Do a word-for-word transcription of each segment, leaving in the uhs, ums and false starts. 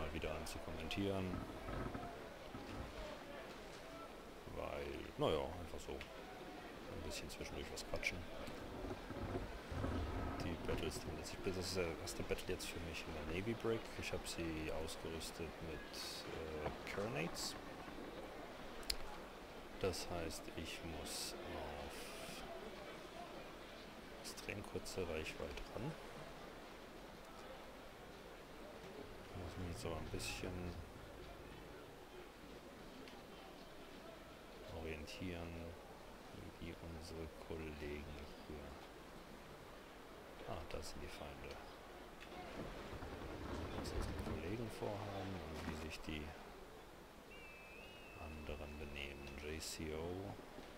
mal wieder an zu kommentieren. Weil, naja, einfach so ein bisschen zwischendurch was quatschen. Die Battles, das ist der erste Battle jetzt für mich in der Navy Brick. Ich habe sie ausgerüstet mit äh, Carronades. Das heißt, ich muss auf extrem kurze Reichweite ran. Ich muss mich so ein bisschen orientieren, wie unsere Kollegen hier. Ah, da sind die Feinde. Was unsere Kollegen vorhaben und wie sich die anderen benehmen. J C O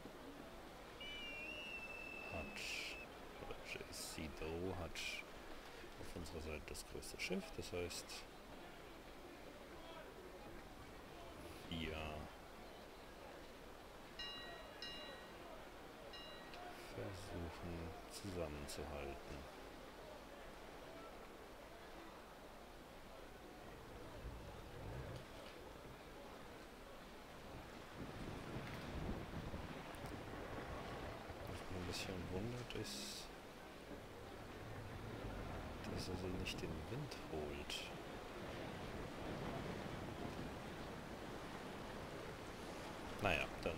hat, oder J C D O hat auf unserer Seite das größte Schiff, das heißt, wir versuchen zusammenzuhalten. Was mich ein bisschen wundert ist, dass er sie nicht den Wind holt. Naja, dann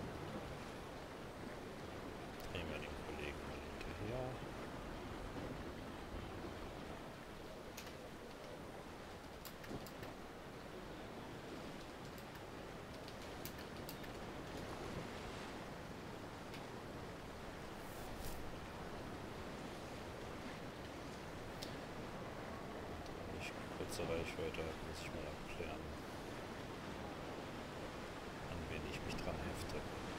drehen wir den Kollegen mal hinterher. Kurze Reichweite hat, muss ich mal abklären, an wen ich mich dran hefte.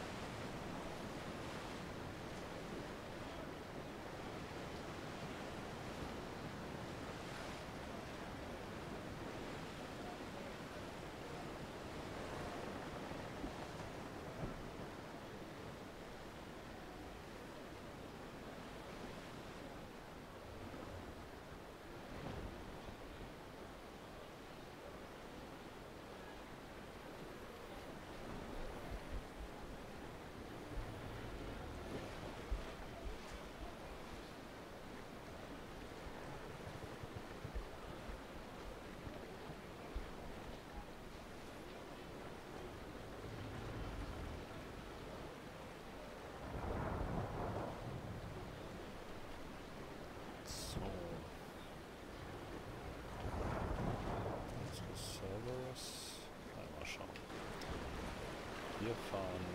Einmal schauen. Wir fahren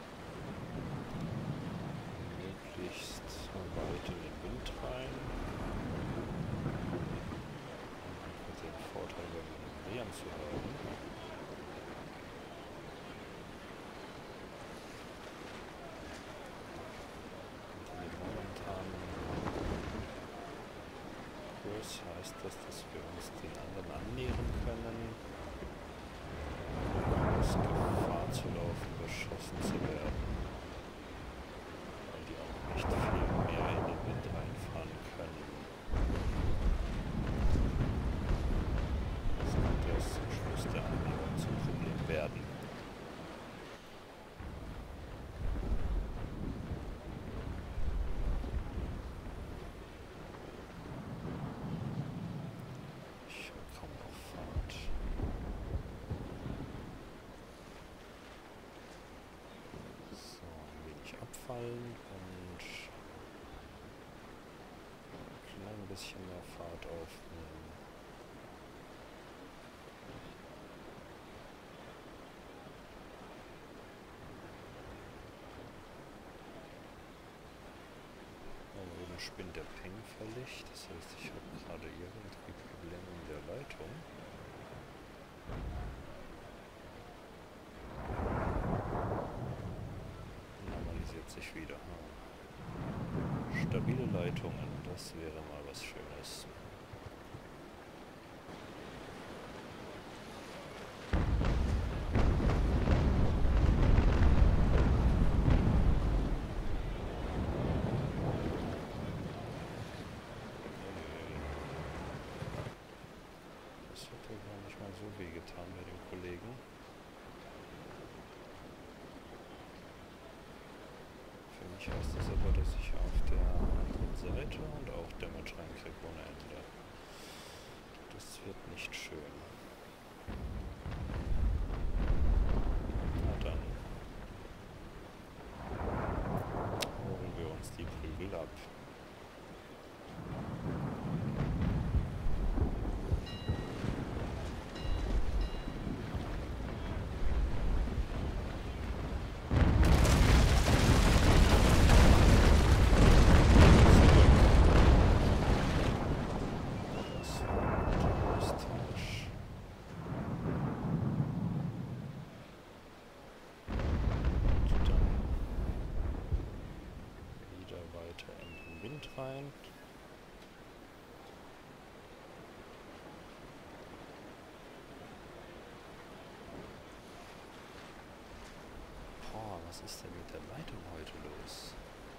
möglichst weit in den Wind rein. Mit dem Vorteil, bei den zu haben. Und in dem momentanen Kurs heißt das, dass wir uns den anderen annähern können. Gefahr zu laufen, beschossen zu werden, weil die auch nicht viel mehr in den Wind reinfahren können. Das könnte erst zum Schluss der Annäherung zum Problem werden. Ich habe kaum noch Fahrt. Abfallen und ein klein bisschen mehr Fahrt aufnehmen. Oh, oben spinnt der Ping völlig, das heißt, ich habe gerade irgendwie Probleme mit der Leitung. Sich wieder. Stabile Leitungen, das wäre mal was Schönes. Das hätte gar nicht mal so so wehgetan bei dem Kollegen. Für mich heißt das aber, dass ich auf der anderen Seite und auch Damage reinkriege ohne Ende. Das wird nicht schön. Na dann holen wir uns die Prügel ab. Rein. Boah, was ist denn mit der Leitung heute los?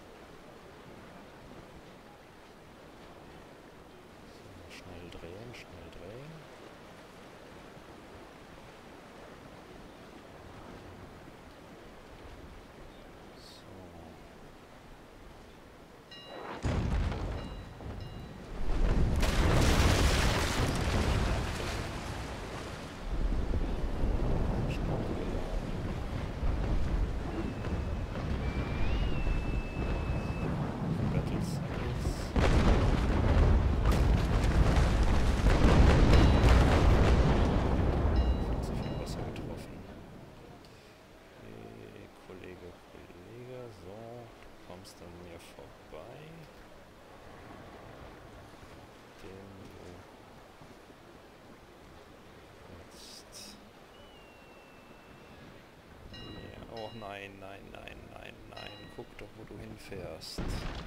So, schnell drehen, schnell drehen. Oh nein, nein, nein, nein, nein. Guck doch, wo du hinfährst.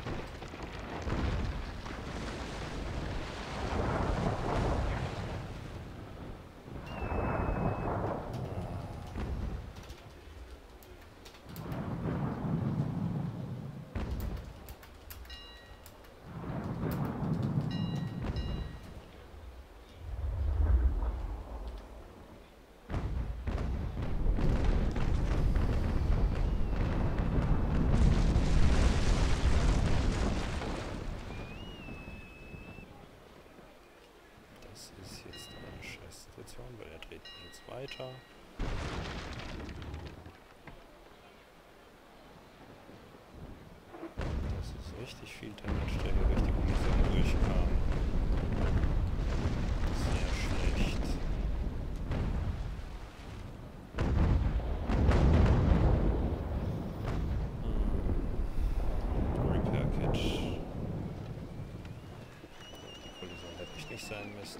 Weil er dreht mich jetzt weiter. Das ist richtig viel Damage, der hier durch die Munition durchkam. Sehr schlecht. Hm. Repair Kit. Die Kollision hätte ich nicht sein müssen.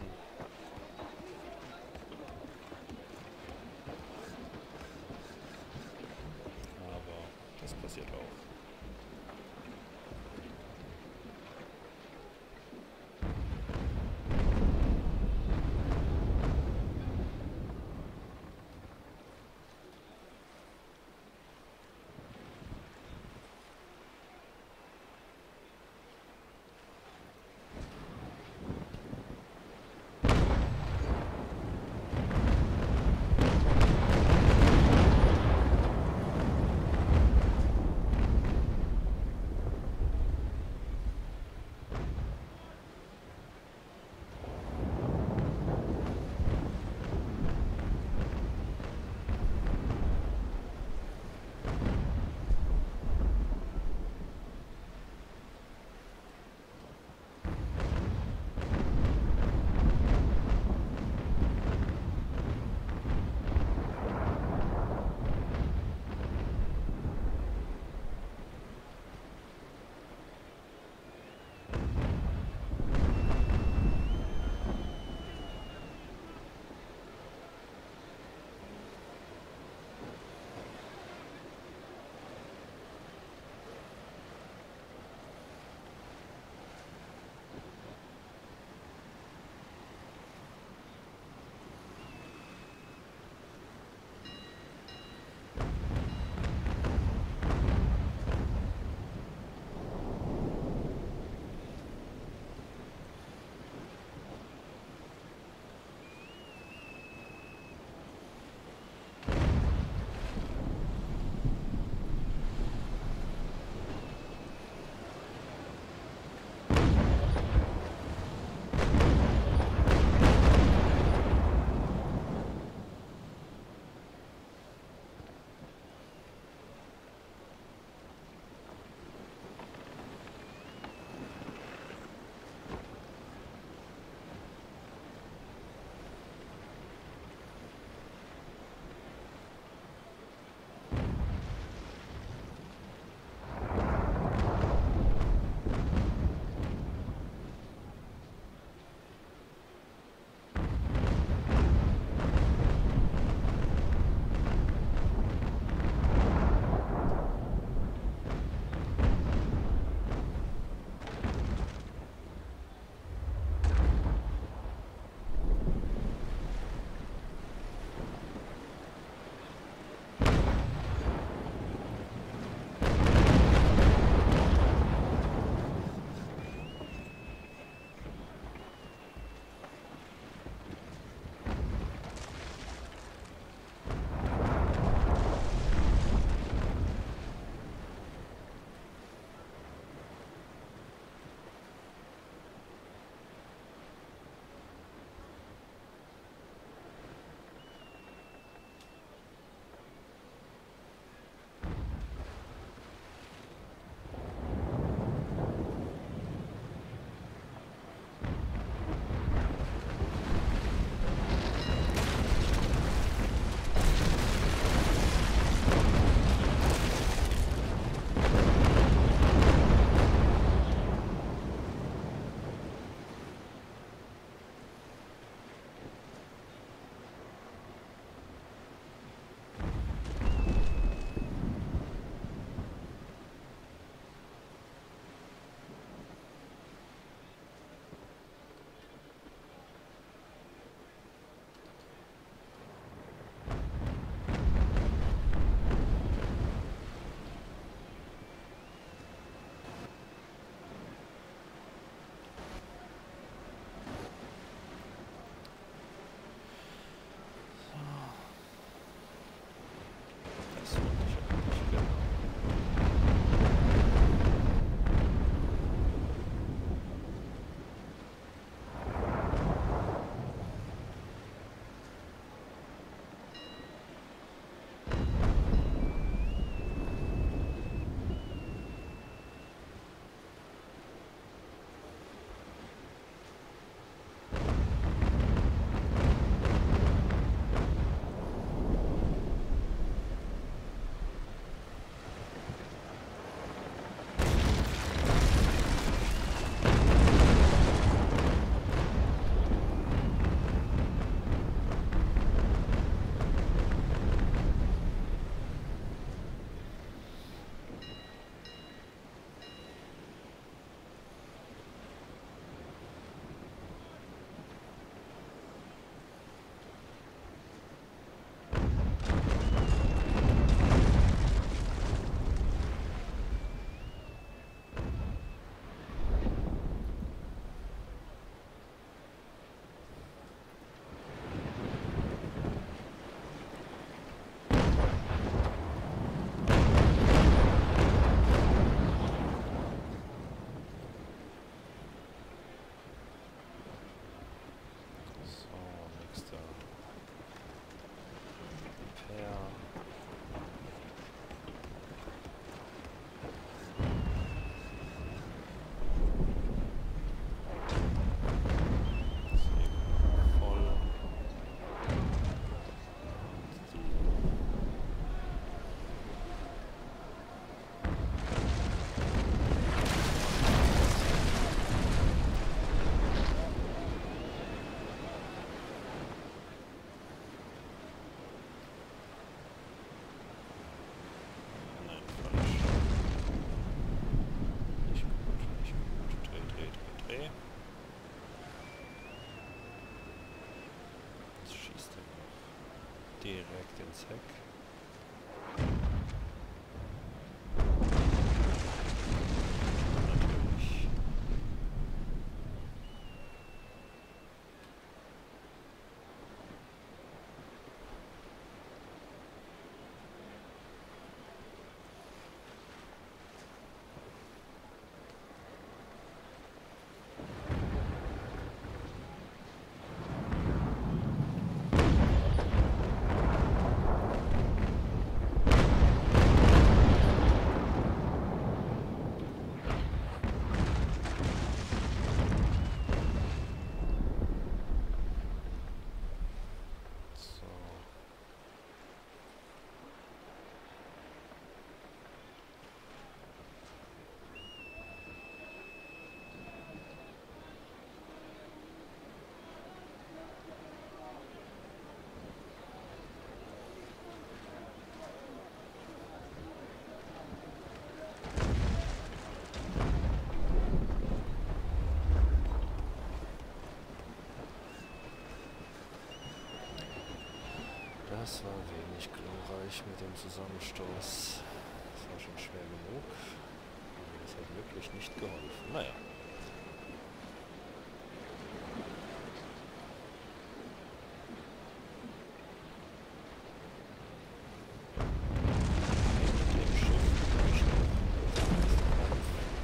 Das passiert auch. direkt ins Heck. Natürlich. Das war wenig glorreich mit dem Zusammenstoß. Das war schon schwer genug. Aber das hat wirklich nicht geholfen. Naja. Mit dem Schiff gleich noch der nächste Kampf.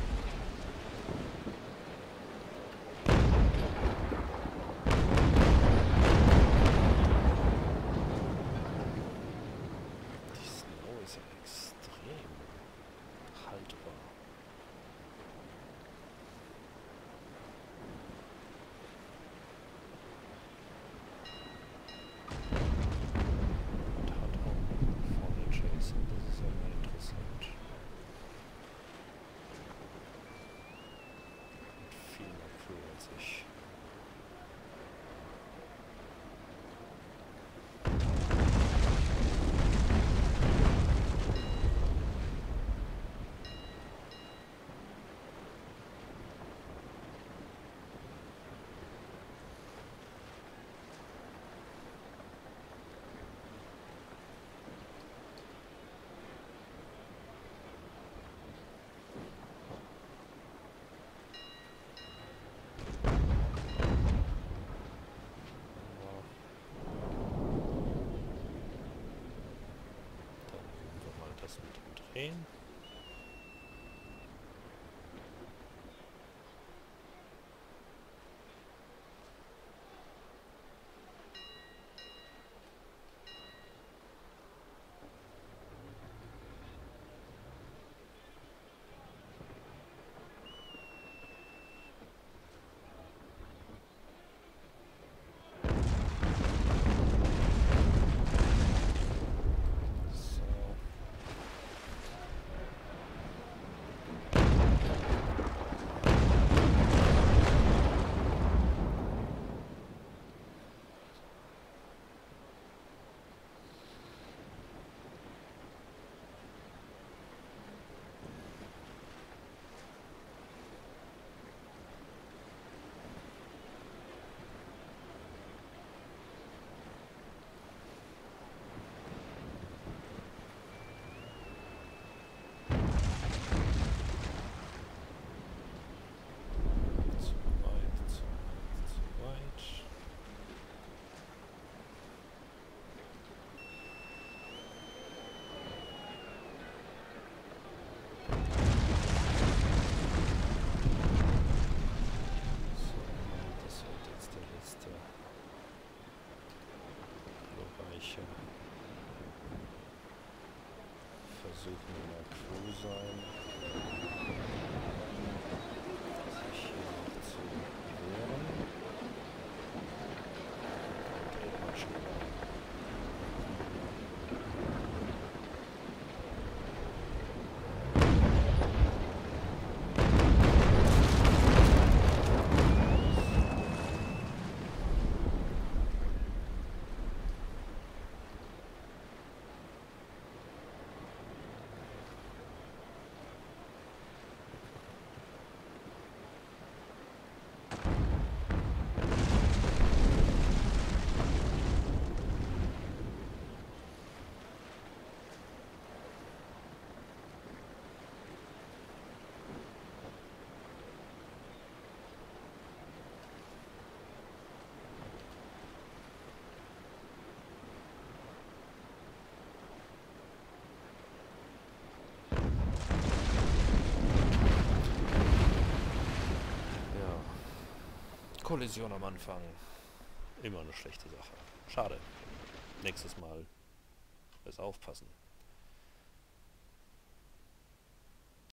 Die Snow ist ja extrem haltbar. Und hat auch vorne Jason, das ist ja mal interessant. Und viel mehr Crew als ich. Das mit dem Drehen. Versuchen wir mal Crew sein. Sich hier noch zu wehren. Und dreht mal schneller. Kollision am Anfang. Immer eine schlechte Sache. Schade. Nächstes Mal besser aufpassen.